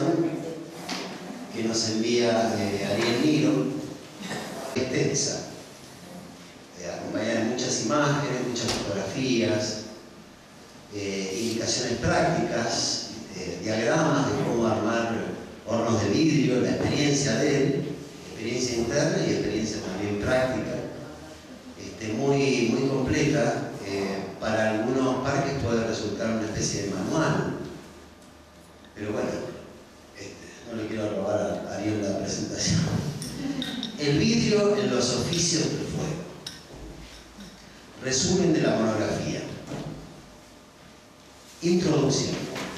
presentación que nos envía Ariel Niro, extensa, acompañada de muchas imágenes, muchas fotografías, indicaciones prácticas, diagramas de cómo armar hornos de vidrio, la experiencia de él, experiencia interna y experiencia también práctica, muy completa. Para algunos parques puede resultar una especie de manual, pero bueno, no le quiero robar a Ariel la presentación. El vidrio en los oficios del fuego. Resumen de la monografía. Introducción.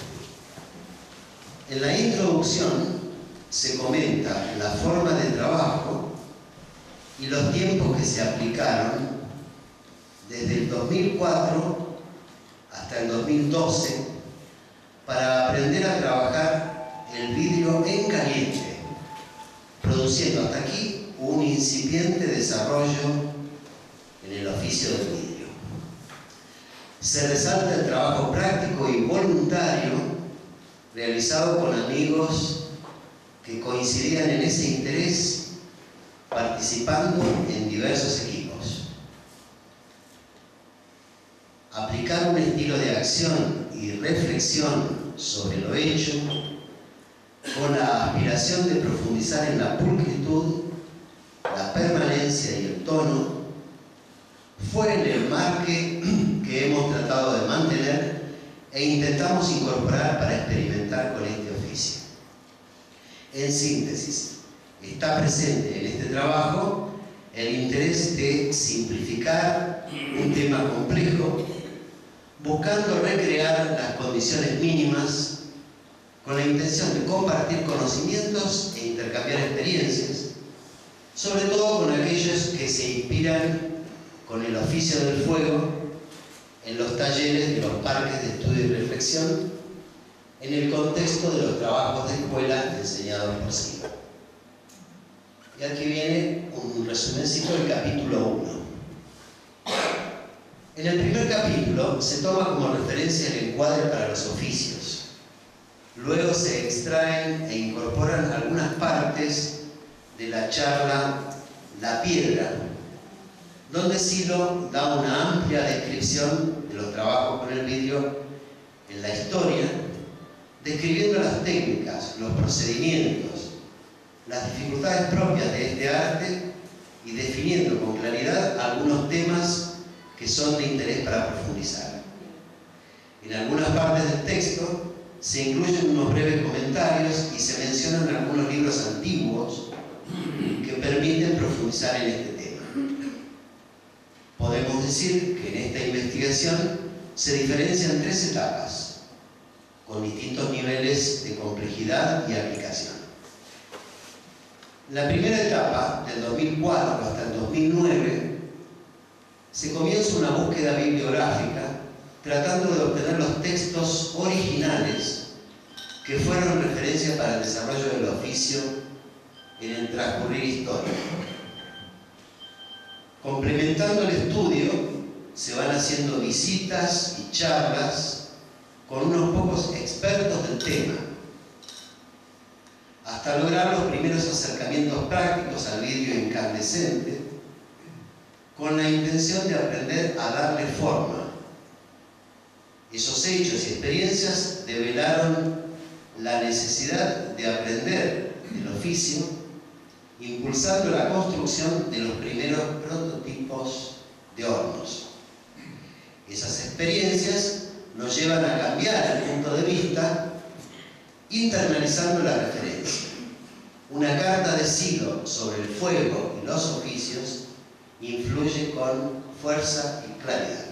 En la introducción se comenta la forma de trabajo y los tiempos que se aplicaron desde el 2004 hasta el 2012 para aprender a trabajar el vidrio en caliente, produciendo hasta aquí un incipiente desarrollo en el oficio del vidrio. Se resalta el trabajo práctico y voluntario realizado con amigos que coincidían en ese interés, participando en diversos equipos. Aplicar un estilo de acción y reflexión sobre lo hecho, con la aspiración de profundizar en la pulcritud, la permanencia y el tono, fue el enmarque que hemos tratado de mantener e intentamos incorporar para experimentar con este oficio. En síntesis, está presente en este trabajo el interés de simplificar un tema complejo, buscando recrear las condiciones mínimas con la intención de compartir conocimientos e intercambiar experiencias, sobre todo con aquellos que se inspiran con el oficio del fuego en los talleres de los parques de estudio y reflexión, en el contexto de los trabajos de escuela enseñados por SIGA. Y aquí viene un resumencito del capítulo 1. En el primer capítulo se toma como referencia el encuadre para los oficios. Luego se extraen e incorporan algunas partes de la charla La Piedra, donde Silo da una amplia descripción de los trabajos con el vidrio en la historia, describiendo las técnicas, los procedimientos, las dificultades propias de este arte y definiendo con claridad algunos temas que son de interés para profundizar. En algunas partes del texto se incluyen unos breves comentarios y se mencionan algunos libros antiguos que permiten profundizar en este tema. Podemos decir que en esta investigación se diferencian 3 etapas, con distintos niveles de complejidad y aplicación. La primera etapa, del 2004 hasta el 2009, se comienza una búsqueda bibliográfica tratando de obtener los textos originales que fueron referencia para el desarrollo del oficio en el transcurrir histórico. Complementando el estudio, se van haciendo visitas y charlas con unos pocos expertos del tema, hasta lograr los primeros acercamientos prácticos al vidrio incandescente, con la intención de aprender a darle forma. Esos hechos y experiencias develaron la necesidad de aprender el oficio, impulsando la construcción de los primeros prototipos de hornos. Esas experiencias nos llevan a cambiar el punto de vista, internalizando la referencia. Una carta de Silo sobre el fuego y los oficios influye con fuerza y claridad.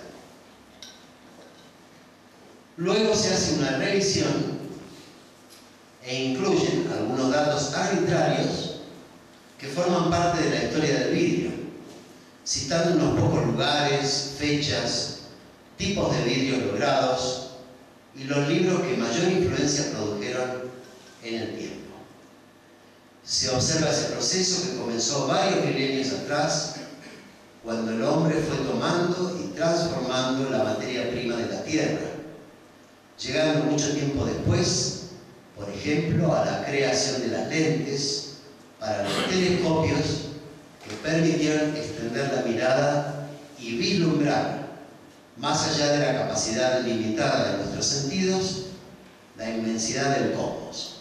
Luego se hace una revisión e incluyen algunos datos arbitrarios que forman parte de la historia del vidrio, citando unos pocos lugares, fechas, tipos de vidrios logrados y los libros que mayor influencia produjeron en el tiempo. Se observa ese proceso que comenzó varios milenios atrás, cuando el hombre fue tomando y transformando la materia prima de la tierra, llegando mucho tiempo después, por ejemplo, a la creación de las lentes para los telescopios que permitieron extender la mirada y vislumbrar, más allá de la capacidad limitada de nuestros sentidos, la inmensidad del cosmos.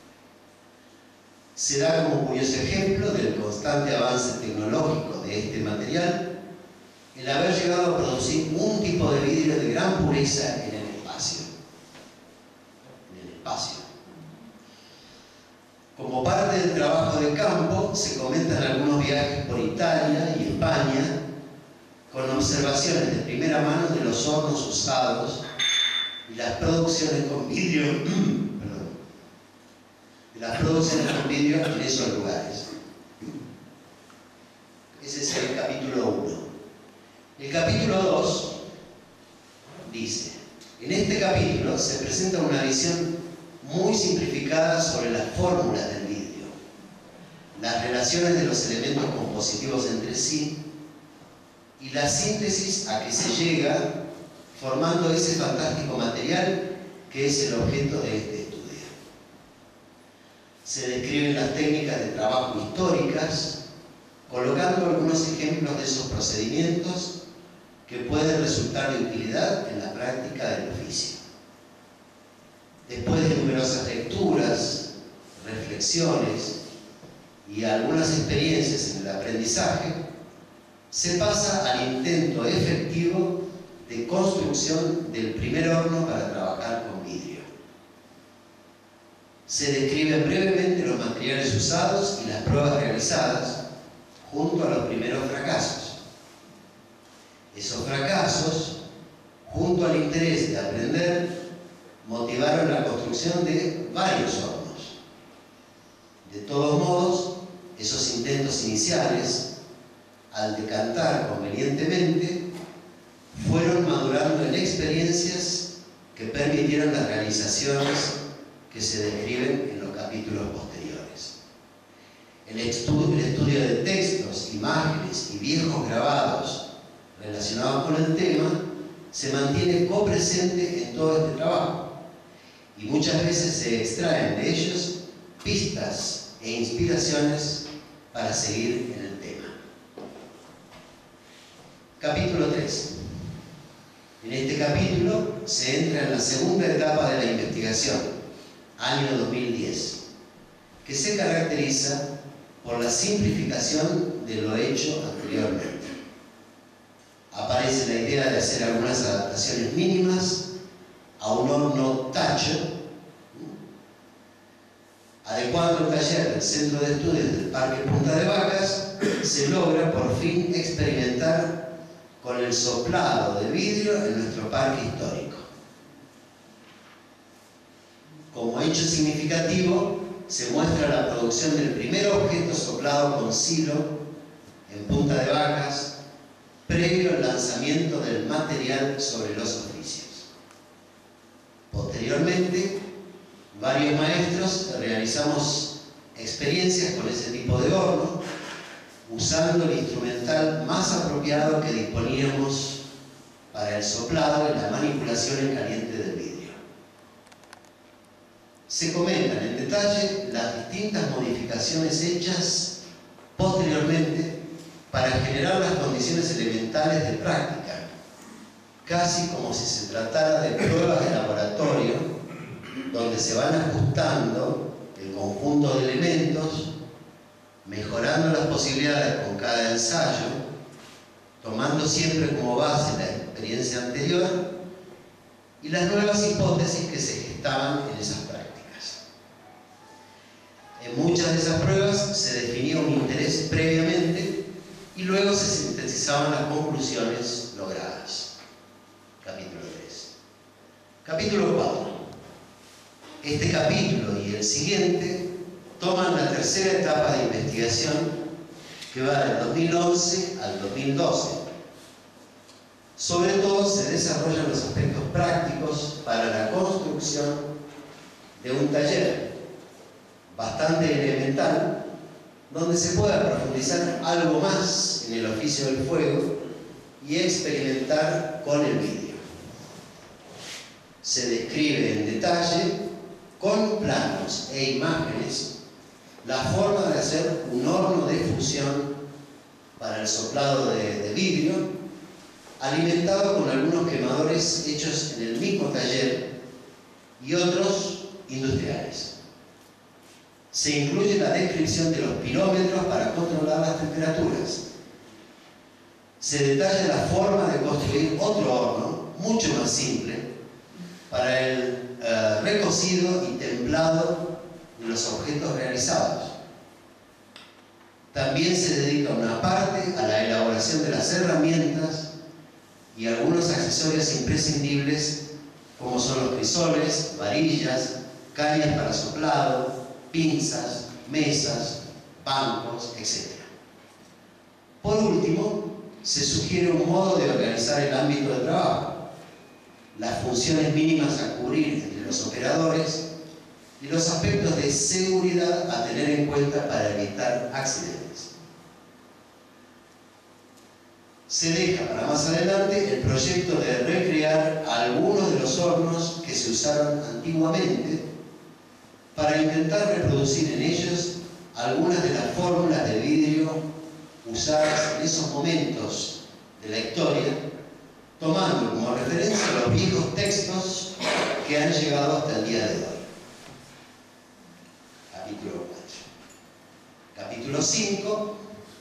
Se da como curioso ejemplo del constante avance tecnológico de este material el haber llegado a producir un tipo de vidrio de gran pureza en el espacio. Como parte del trabajo de campo, se comentan algunos viajes por Italia y España con observaciones de primera mano de los hornos usados y las producciones con vidrio, en esos lugares. Ese es el capítulo 1. El capítulo 2 dice: en este capítulo se presenta una visión muy simplificada sobre las fórmulas del vidrio, las relaciones de los elementos compositivos entre sí y la síntesis a que se llega formando ese fantástico material que es el objeto de este estudio. Se describen las técnicas de trabajo históricas, colocando algunos ejemplos de esos procedimientos que pueden resultar de utilidad en la práctica del oficio. Después de numerosas lecturas, reflexiones y algunas experiencias en el aprendizaje, se pasa al intento efectivo de construcción del primer horno para trabajar con vidrio. Se describen brevemente los materiales usados y las pruebas realizadas, junto a los primeros fracasos. Esos fracasos, junto al interés de aprender, motivaron la construcción de varios hornos. De todos modos, esos intentos iniciales, al decantar convenientemente, fueron madurando en experiencias que permitieron las realizaciones que se describen en los capítulos posteriores. El estudio de textos, imágenes y viejos grabados relacionados con el tema se mantiene copresente en todo este trabajo, y muchas veces se extraen de ellos pistas e inspiraciones para seguir en el tema. Capítulo 3. En este capítulo se entra en la segunda etapa de la investigación, año 2010, que se caracteriza por la simplificación de lo hecho anteriormente. Aparece la idea de hacer algunas adaptaciones mínimas a un horno tacho, adecuando el taller del Centro de Estudios del Parque Punta de Vacas. Se logra por fin experimentar con el soplado de vidrio en nuestro parque histórico. Como hecho significativo, se muestra la producción del primer objeto soplado con silo en Punta de Vacas, previo al lanzamiento del material sobre los oficios. Posteriormente, varios maestros realizamos experiencias con ese tipo de horno, usando el instrumental más apropiado que disponíamos para el soplado y la manipulación en caliente del vidrio. Se comentan en detalle las distintas modificaciones hechas posteriormente para generar las condiciones elementales de práctica, casi como si se tratara de pruebas de laboratorio, donde se van ajustando el conjunto de elementos, mejorando las posibilidades con cada ensayo, tomando siempre como base la experiencia anterior y las nuevas hipótesis que se gestaban en esas prácticas. En muchas de esas pruebas se definía un interés previamente y luego se sintetizaban las conclusiones logradas. Capítulo 3. Capítulo 4. Este capítulo y el siguiente toman la tercera etapa de investigación, que va del 2011 al 2012. Sobre todo se desarrollan los aspectos prácticos para la construcción de un taller bastante elemental, donde se pueda profundizar algo más en el oficio del fuego y experimentar con el vidrio. Se describe en detalle con planos e imágenes la forma de hacer un horno de fusión para el soplado de vidrio, alimentado con algunos quemadores hechos en el mismo taller y otros industriales. Se incluye la descripción de los pirómetros para controlar las temperaturas. Se detalla la forma de construir otro horno, mucho más simple, para el recocido y templado de los objetos realizados. También se dedica una parte a la elaboración de las herramientas y algunos accesorios imprescindibles, como son los crisoles, varillas, cañas para soplado, pinzas, mesas, bancos, etc. Por último, se sugiere un modo de organizar el ámbito de trabajo, las funciones mínimas a cubrir entre los operadores y los aspectos de seguridad a tener en cuenta para evitar accidentes. Se deja para más adelante el proyecto de recrear algunos de los hornos que se usaron antiguamente para intentar reproducir en ellos algunas de las fórmulas de vidrio usadas en esos momentos de la historia, tomando como referencia los viejos textos que han llegado hasta el día de hoy. Capítulo 4. Capítulo 5.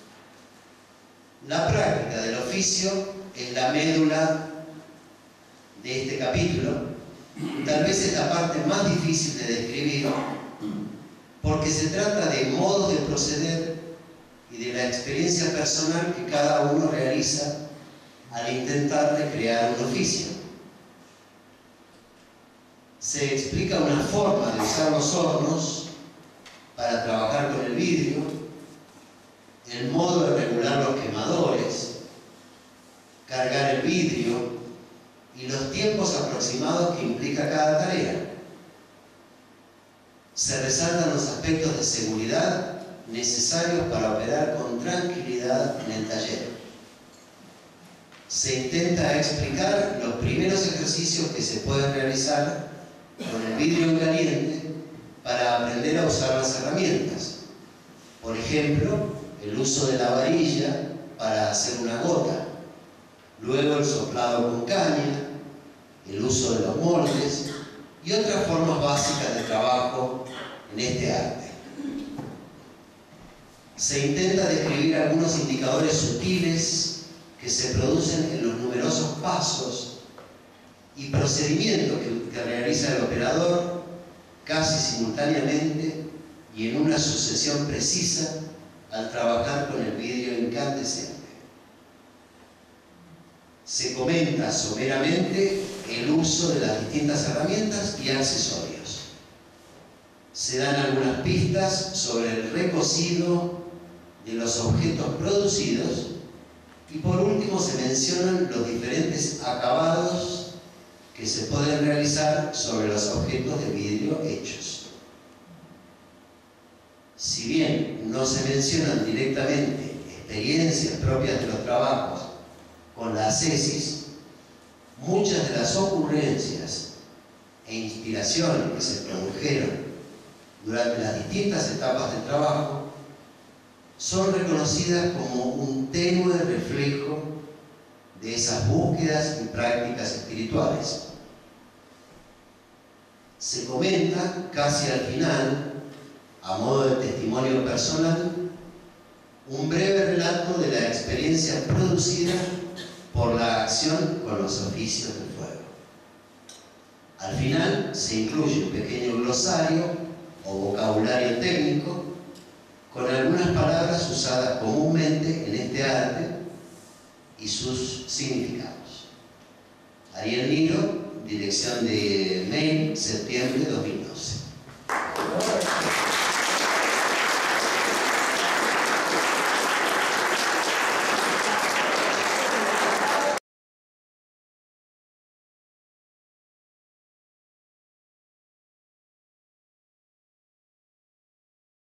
La práctica del oficio es la médula de este capítulo. Tal vez es la parte más difícil de describir, porque se trata de modos de proceder y de la experiencia personal que cada uno realiza al intentar recrear un oficio. Se explica una forma de usar los hornos para trabajar con el vidrio, el modo de regular los quemadores, cargar el vidrio y los tiempos aproximados que implica cada tarea. Se resaltan los aspectos de seguridad necesarios para operar con tranquilidad en el taller. Se intenta explicar los primeros ejercicios que se pueden realizar con el vidrio en caliente para aprender a usar las herramientas. Por ejemplo, el uso de la varilla para hacer una gota, luego el soplado con caña, el uso de los moldes y otras formas básicas de trabajo en este arte. Se intenta describir algunos indicadores sutiles que se producen en los numerosos pasos y procedimientos que realiza el operador casi simultáneamente y en una sucesión precisa al trabajar con el vidrio incandescente. Se comenta someramente el uso de las distintas herramientas y accesorios. Se dan algunas pistas sobre el recocido de los objetos producidos y por último se mencionan los diferentes acabados que se pueden realizar sobre los objetos de vidrio hechos. Si bien no se mencionan directamente experiencias propias de los trabajos con la ascesis, muchas de las ocurrencias e inspiraciones que se produjeron durante las distintas etapas del trabajo son reconocidas como un tenue reflejo de esas búsquedas y prácticas espirituales. Se comenta casi al final, a modo de testimonio personal, un breve relato de la experiencia producida por la acción con los oficios del fuego. Al final se incluye un pequeño glosario o vocabulario técnico con algunas palabras usadas comúnmente en este arte y sus significados. Ariel Niro, dirección de mail, septiembre de 2012.